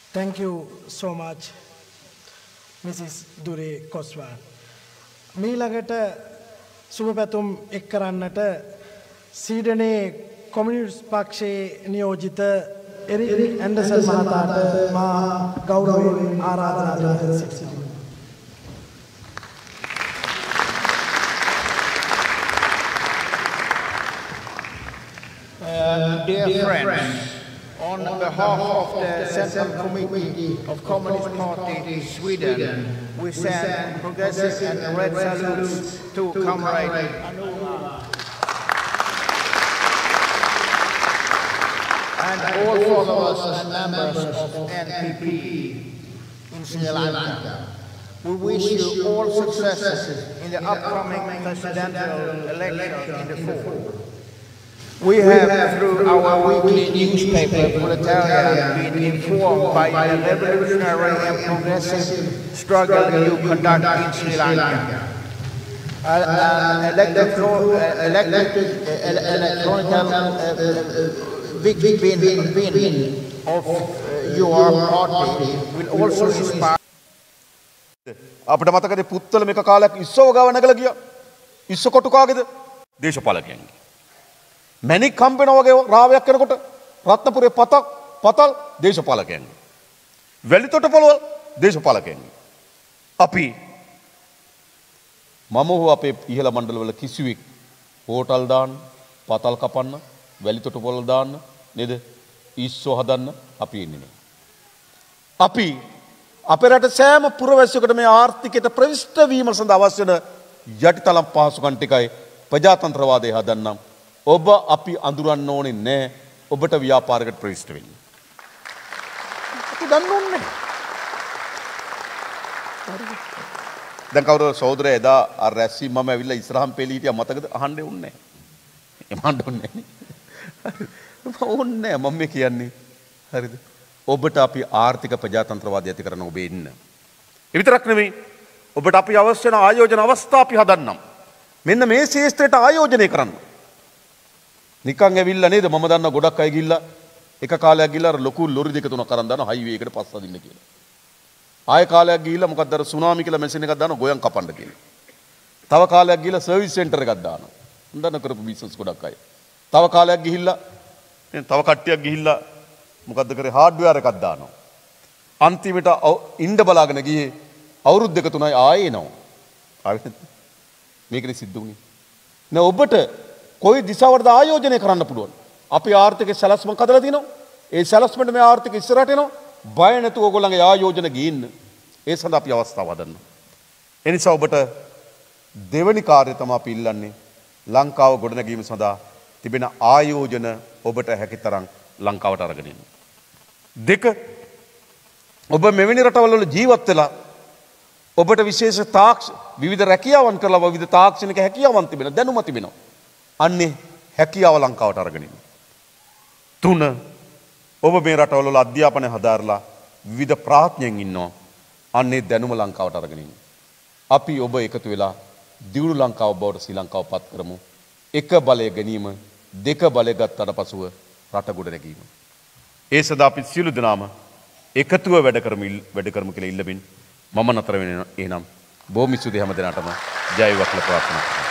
Thank you so much, Mrs. Dure Koswa. මීළඟට සුබ පැතුම් එක් කරන්නට සීඩනයේ කොමියුනිස්ට් පක්ෂයේ නියෝජිත එරික් ඇන්ඩර්සන් මහතාට මා ගෞරවයෙන් ආරාධනා කර සිටිනවා. Dear friends, on behalf of the Central Committee of Communist Party Sweden, we send progressive and red salutes to Comrade Anuma and all followers and members of NPP in Sri Lanka. We wish you all success in the upcoming presidential election in the fall. We have, through our weekly newspaper, Proletariat, been informed by the revolutionary and progressive struggle you conduct in Sri Lanka. Electronic win of your party will also inspire. අපිට මතකද පුත්තල මේක කාලයක් ඉස්සව ගාව නැගලා ගියා. ඉස්ස කොටු කාගේද? දේශපාලකයන්ගේ. මැණික් කම්පෙන වගේ රාවයක් කරනකොට රත්නපුරේ පතල් දේශපාලකයන්ගේ. වැලිතොට පොළවල් දේශපාලකයන්ගේ. අපි මම හෝ අපේ ඉහළ මණ්ඩලවල කිසිවෙක් හෝටල් දාන්න, පතල් කපන්න, වැලිතොට පොළවල් දාන්න නේද? ඉස්සෝ හදන්න අපි ඉන්නේ නෑ. අපි අපේ රට සෑම පුරවැසියෙකුට මේ ආර්ථිකයට ප්‍රවිෂ්ඨ වීම සඳහා අවශ්‍ය වෙන යටිතලම් පහසුකම් ටිකයි ප්‍රජාතන්ත්‍රවාදය හදන්නම්. ඔබ අපි අඳුරන්න ඕනේ නැහැ ඔබට ව්‍යාපාරයකට ප්‍රවිෂ්ඨ වෙන්න. අපි දන්න ඕනේ නැහැ. දැන් කවුරු සහෝදරයා එදා අර රැස්සී මම ඇවිල්ලා ඉස්සරහම් පෙළී හිටියා මතකද? අහන්න ඕනේ නැහැ. එමන්න ඕනේ නැහැ. ඕනේ නැහැ මම මේ කියන්නේ. හරිද? ඔබට අපි ආර්ථික ප්‍රජාතන්ත්‍රවාදය ඇති කරන ඔබ ඉන්න. ඒ විතරක් නෙමෙයි ඔබට අපි අවශ්‍ය වෙන ආයෝජන අවස්ථා අපි හදන්නම්. මෙන්න මේ ශේෂ්ත්‍රයට ආයෝජනය කරන්න. නිකන් ඇවිල්ලා නේද මම දන්න ගොඩක් අය ගිහිල්ලා එක කාලයක් ගිහිල්ලා අර ලොකු ලොරි දෙක තුනක් අරන් දාන හයිවේ එකට පස්ස අදින්න කියලා. ආයෙ කාලයක් ගිහිල්ලා මොකක්ද අර සුනාමි කියලා මැෂින් එකක් දාන ගොයන් කපන්න කියලා. තව කාලයක් ගිහිල්ලා සර්විස් සෙන්ටර් එකක් දානවා. හොඳන කරපු බිස්නස් ගොඩක් අය. තව කාලයක් ගිහිල්ලා තව කට්ටියක් ගිහිල්ලා මොකද්ද කරේ හાર્ඩ්වෙයාර් එකක් දානවා. අන්තිමට ඉන්න බලාගෙන ගියේ අවුරුදු දෙක තුනයි ආයෙ එනවා. ආවෙත් මේකනේ සිද්ධ වුනේ. නෑ ඔබට කොයි දිශාවටද ආයෝජනය කරන්න පුළුවන්. අපි ආර්ථික සැලැස්මක් හදලා තිනවා. ඒ සැලැස්මට මේ ආර්ථික ඉස්සරහට එනවා. බය නැතුව ඕගොල්ලන්ගේ ආයෝජන ගින්න. ඒ සඳහා අපි අවස්ථාව හදන්න. ඒ නිසා ඔබට දෙවැනි කාර්යය තමයි අපි ඉල්ලන්නේ ලංකාව ගොඩනැගීම සඳහා තිබෙන ආයෝජන ඔබට හැකි තරම් ලංකාවට අරගෙන එන්න. දෙක ඔබ මෙවැනි රටවල් වල ජීවත් වෙලා ඔබට විශේෂ විවිධ රැකියාවන් කරලා විවිධ තාක්ෂණික හැකියාවන් තිබෙනවා දැනුම තිබෙනවා. අන්නේ හැකියාව ලංකාවට අරගෙන ඉන්න. 3 ඔබ මේ රටවල වල අධ්‍යාපනය හදාarලා විවිධ ප්‍රාඥයන් ඉන්නවා. අන්නේ දැනුම ලංකාවට අරගෙන ඉන්න. අපි ඔබ එකතු වෙලා දියුණු ලංකාව බවට ශ්‍රී ලංකාව පත් කරමු. එක බලය ගැනීම, දෙක බලය ගත්තට පසුව රට ගොඩ නැගීම. ඒ සදා අපි සියලු දෙනාම එකතුව වැඩ කරමු කියලා ඉල්ලමින් මම නතර වෙන එහෙනම් බොහොම ස්තුතියි හැම දිනටම ජය වේවා කියලා ප්‍රාර්ථනා කරනවා.